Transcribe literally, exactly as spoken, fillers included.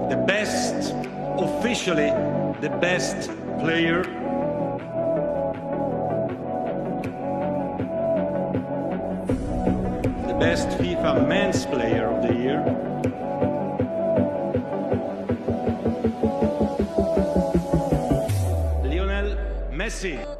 the best, officially the best player. The best FIFA men's player of the year. Lionel Messi.